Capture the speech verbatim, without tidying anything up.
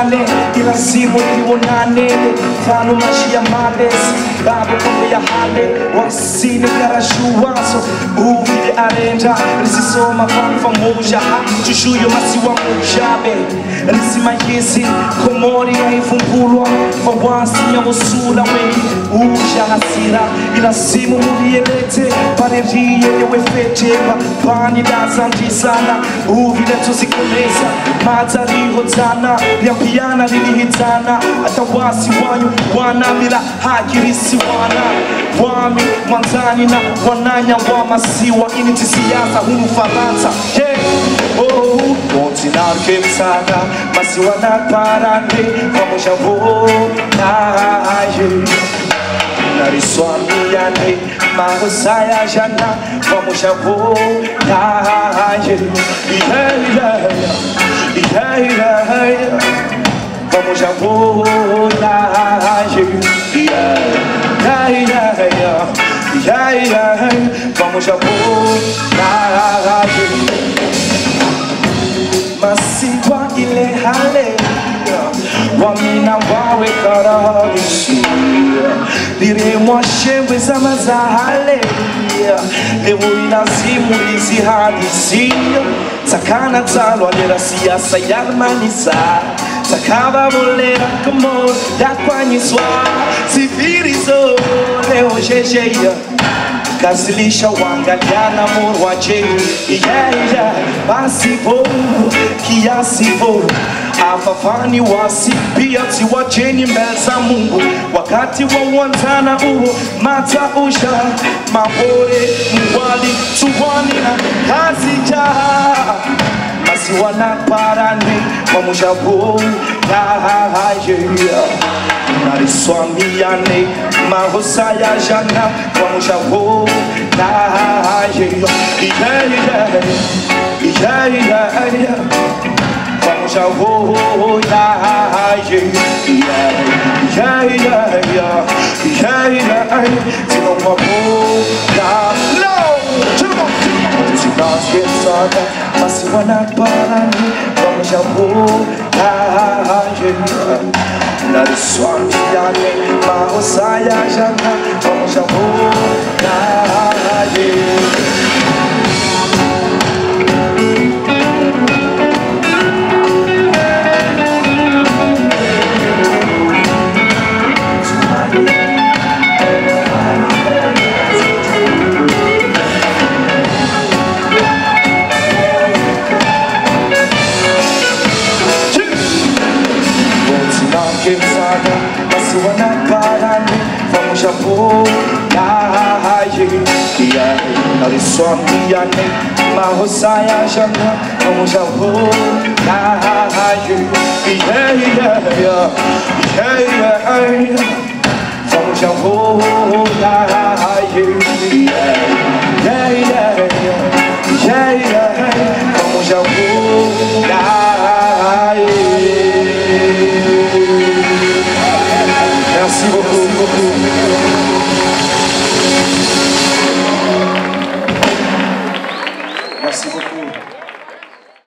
tujuane, ila simu nionane. Tano magia males, babo kumbe ya hale. Wasine karashuaso, uvile arenda. Risisoma fanfa moja, tushuyo masiwa mojabe. Risima yesi, komori ya ifumbulwa. Fawasi ya musula wengi, uja hasira. Ila simu mulielete, paneriye yewe feteba. Pani dasanti sana, uvile tuzikoleza. Matari hotana, liampiana lilihitana. Atawasi wanyu, wana bila hakirisi wana. Wami, mwanzani na wananya wamasiwa. Initi siyasa, hunu faransa. Yeah, oh, kontinar kemsana. Masiwa na parande, vamos já vou Nariswamiane, Mahosaya Jana, vamos já vou vamos já vou vamos já vou Masiwa ile hale Wamina wawe karabisi Dire mwashembe zama za hale Lewo inazimu izi hadisi Takana talo alera siyasa yarmanisa Takaba bolera kamo Dakwanyiswa Sifirizo leo jejeya Kasilisha wangaliana morwa jeni Yeah, yeah, basipo Kiasipo Afafani wasi pia tiwa jeni mbeza Mungu Wakati wa wanzana uo mata usha Mabore mwali tuwani na kazi jaha Masiwa na parani Mamushabu yeah Nariswamiane Mahosaya Jana Mamushabu yeah yeah yeah yeah yeah Vamos já vou yeah yeah yeah yeah yeah se não vou não se nós pensada mas se vai na parani vamos já vou yeah Nariswamiane Mahosaya Jana vamos já vou yeah Masiwa na parani vamos já vou yeah Nariswamiane Mahosaya Jana vamos já vou yeah yeah yeah vamos já vou yeah yeah yeah vamos já vou Merci beaucoup.